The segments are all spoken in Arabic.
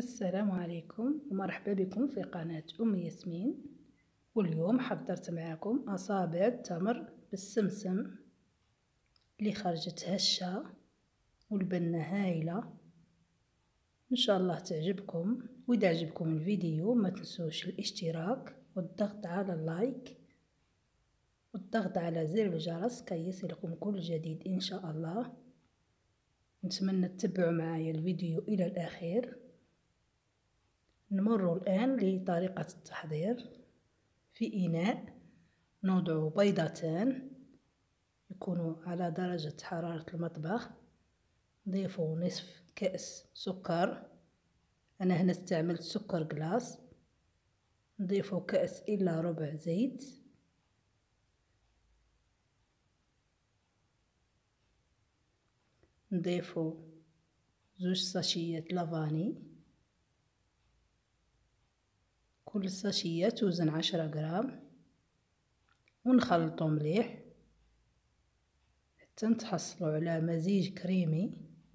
السلام عليكم ومرحبا بكم في قناة أم ياسمين. واليوم حضرت معاكم أصابع تمر بالسمسم اللي خرجت هشة والبنة هايلة. إن شاء الله تعجبكم، وإذا عجبكم الفيديو ما تنسوش الاشتراك والضغط على اللايك والضغط على زر الجرس كي يصلكم كل جديد إن شاء الله. نتمنى تتبعوا معايا الفيديو إلى الأخير. نمر الآن لطريقة التحضير. في إناء نوضع بيضتان يكونوا على درجة حرارة المطبخ، نضيفوا نصف كأس سكر، أنا هنا استعملت سكر جلاس، نضيفوا كأس إلا ربع زيت، نضيفوا 2 ساشيات لافاني، كل ساشية توزن 10 غرام، ونخلطو مليح حتى نتحصلوا على مزيج كريمي.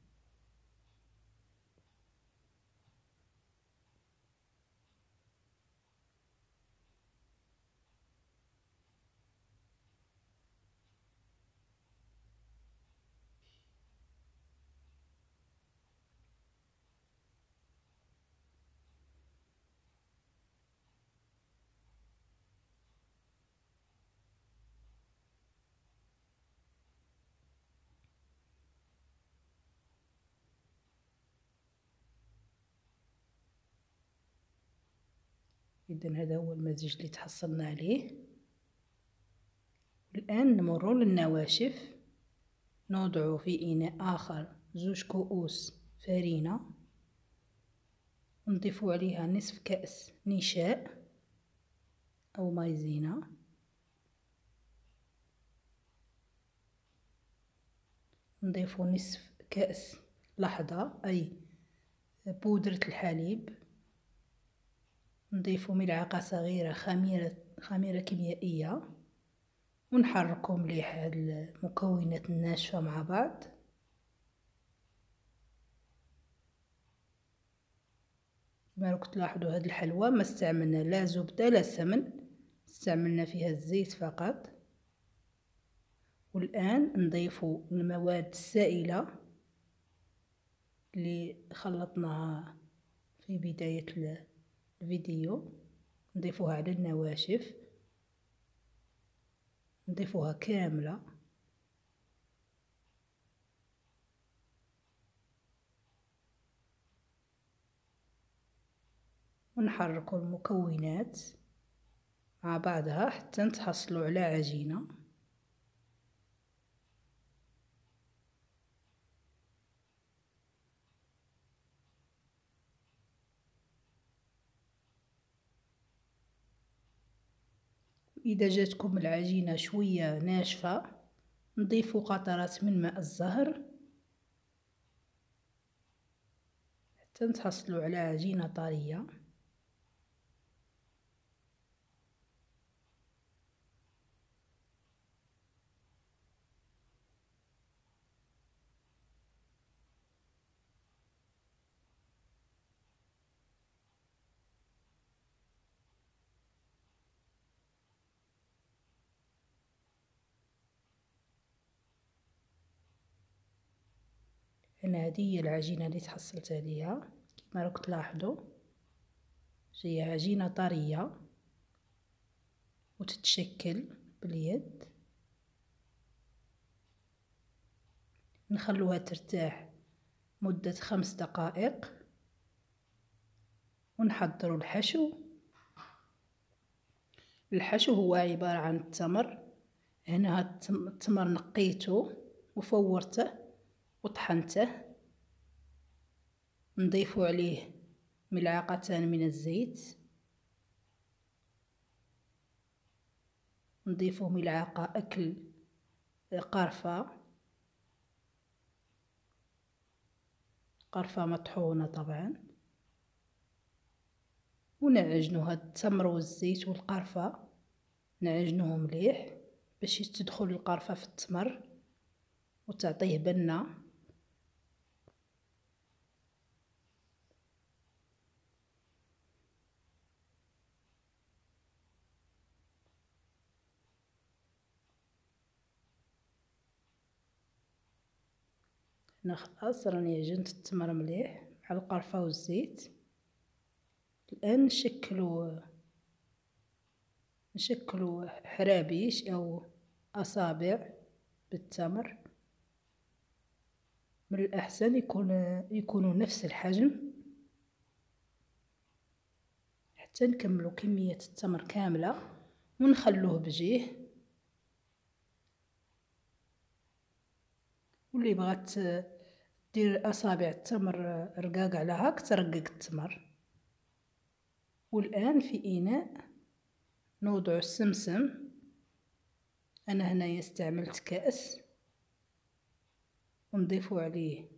إذن هذا هو المزيج اللي تحصلنا عليه. الآن نمر للنواشف. نوضع في إناء آخر 2 كؤوس فرينة، نضيف عليها نصف كأس نشاء أو مايزينا، نضيف نصف كأس لحظة أي بودرة الحليب، نضيف ملعقة صغيرة خميرة كيميائية، ونحركو مليح هاد المكونات الناشفة مع بعض. كما راكم تلاحظوا هاد الحلوى ما استعملنا لا زبدة لا سمن، استعملنا فيها الزيت فقط. والآن نضيف المواد السائلة اللي خلطناها في بداية الفيديو، نضيفوها على النواشف، نضيفوها كاملة، ونحركوا المكونات مع بعضها حتى نتحصلوا على عجينة. إذا جاتكم العجينة شوية ناشفة نضيفوا قطرات من ماء الزهر حتى نتحصلوا على عجينة طرية. هنا هذه هي العجينة اللي تحصلت عليها. كما راكم تلاحظوا هي عجينة طرية وتتشكل باليد. نخلوها ترتاح مدة 5 دقائق ونحضروا الحشو. الحشو هو عبارة عن التمر. هنا هاد التمر نقيته وفورته وطحنته، نضيف عليه ملعقتان من الزيت، نضيف ملعقة أكل قرفة مطحونة طبعا، ونعجنو هاد التمر والزيت والقرفة، نعجنوه مليح باش تدخل القرفة في التمر وتعطيه بنة. هنا خلاص راني عجنت التمر مليح مع القرفة والزيت. الآن نشكلو حرابيش أو أصابع بالتمر. من الأحسن يكونوا نفس الحجم حتى نكملو كمية التمر كاملة ونخلوه بجيه. واللي بغات دير أصابع التمر رقاق على هاك ترقق التمر. والآن في إناء نوضع السمسم. أنا هنايا استعملت كأس ونضيفو عليه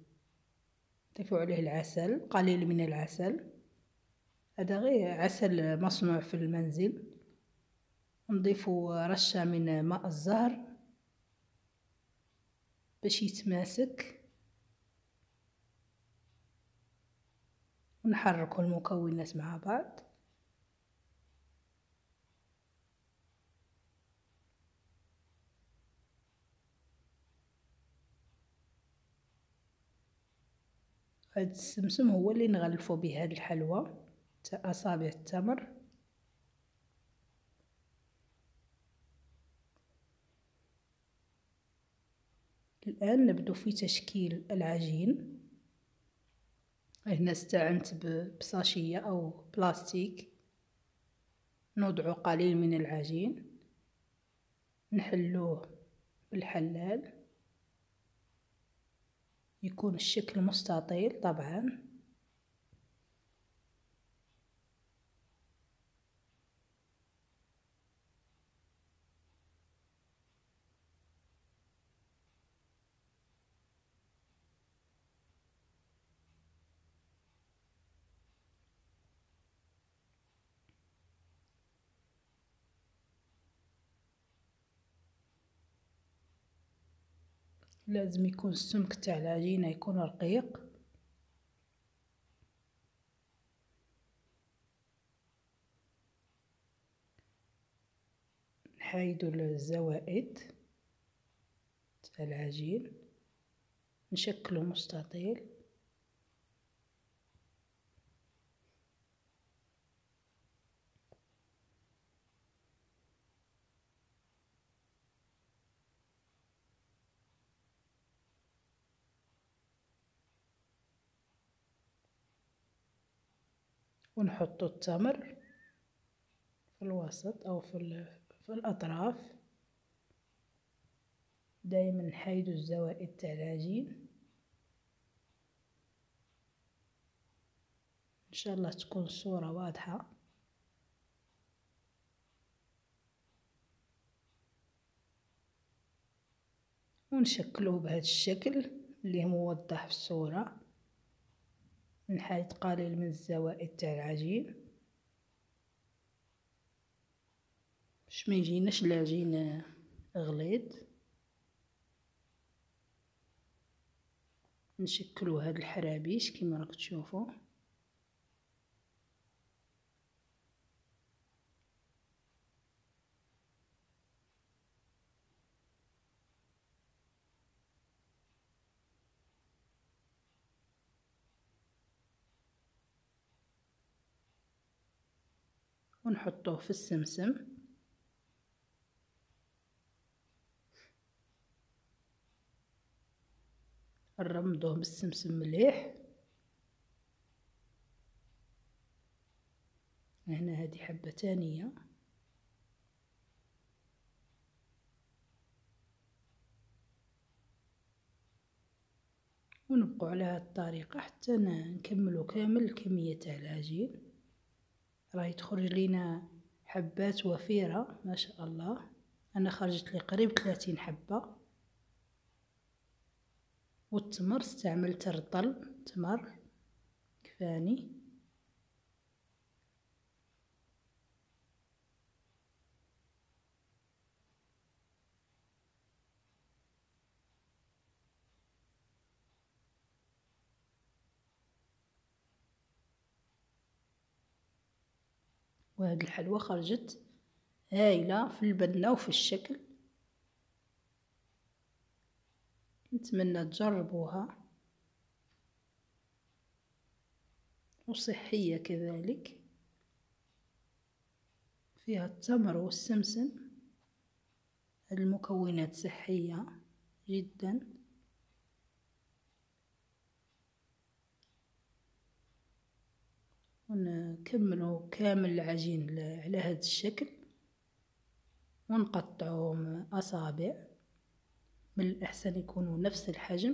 العسل، قليل من العسل، هذا غير عسل مصنوع في المنزل. نضيفو رشة من ماء الزهر باش يتماسك، ونحركو المكونات مع بعض. هاد السمسم هو اللي نغلفو به هاد الحلوى تاع أصابع التمر. الآن نبدو في تشكيل العجين. هنا استعنت بصاشية أو بلاستيك، نوضع قليل من العجين، نحلوه بالحلال، يكون الشكل مستطيل طبعا. لازم يكون السمك تاع العجينة يكون رقيق. نحايدو الزوائد تاع العجين، نشكلو مستطيل. ونحطو التمر في الوسط أو في الأطراف. دايما نحايدو الزوائد تاع العجين. إن شاء الله تكون الصورة واضحة. ونشكلوه بهذا الشكل اللي موضح في الصورة. نحايد قليل من الزوائد تاع العجين باش ما يجيناش العجين غليظ. نشكلو هاد الحرابيش كيما راك تشوفوا. ونحطوه في السمسم. نرمضوه بالسمسم مليح. هنا هذه حبة تانية. ونبقو على هاد الطريقة حتى نكملو كامل الكمية تاع العجين. راهي تخرج لينا حبات وفيرة ما شاء الله. انا خرجت لي قريب 30 حبة. والتمر استعملت رطل تمر كفاني. وهذه الحلوى خرجت هايلة في البنة وفي الشكل. نتمنى تجربوها. وصحية كذلك، فيها التمر والسمسم، المكونات صحية جدا. ونكملوا كامل العجين على هذا الشكل، ونقطعهم أصابع، من الأحسن يكونوا نفس الحجم.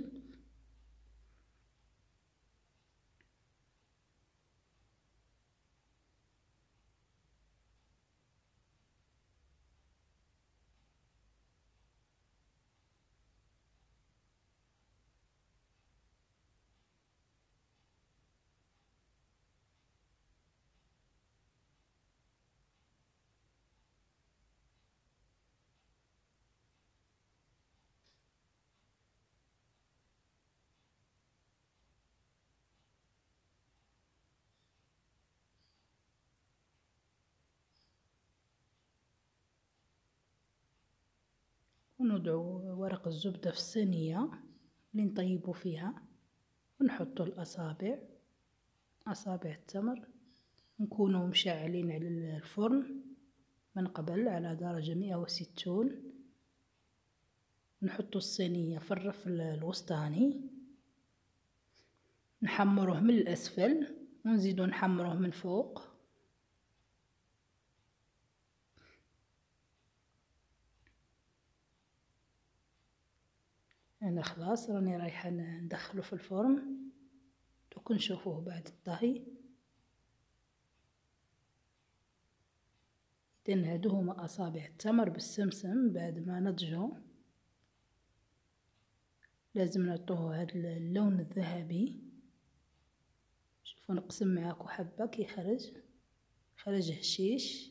ونوضع ورق الزبدة في الصينية اللي نطيبوا فيها، ونحط الأصابع، أصابع التمر، نكونوا مشعلين على الفرن من قبل على درجة 160. نحط الصينية في الرف الوسطاني، نحمره من الأسفل ونزيدو نحمره من فوق. أنا خلاص راني رايحة ندخله في الفرن، دوك نشوفوه بعد الطهي. إذن هادو هما أصابع التمر بالسمسم بعد ما نضجوا. لازم نعطوه هاد اللون الذهبي. شوفوا نقسم معاكم حبة كي خرج هشيش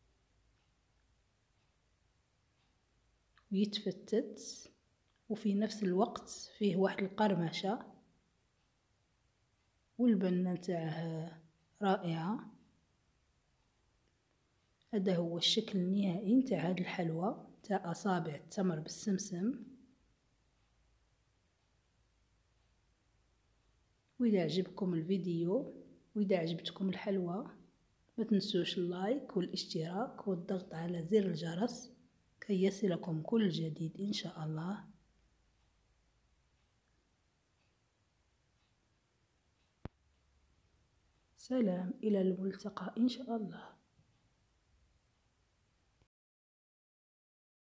ويتفتت، وفي نفس الوقت فيه واحد القرمشة، والبنة نتاعه رائعة. هذا هو الشكل النهائي نتاع هاد الحلوى تاع أصابع التمر بالسمسم. وإذا عجبكم الفيديو وإذا عجبتكم الحلوى، ما تنسوش اللايك والاشتراك والضغط على زر الجرس كي يصلكم كل جديد إن شاء الله. سلام، إلى الملتقى إن شاء الله.